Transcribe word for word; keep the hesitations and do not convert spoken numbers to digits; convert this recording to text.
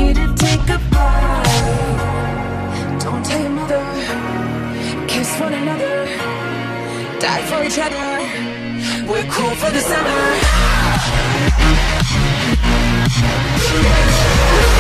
need to take a bite. Don't tell your mother. Kiss one another. Die for each other. We're cool for the summer.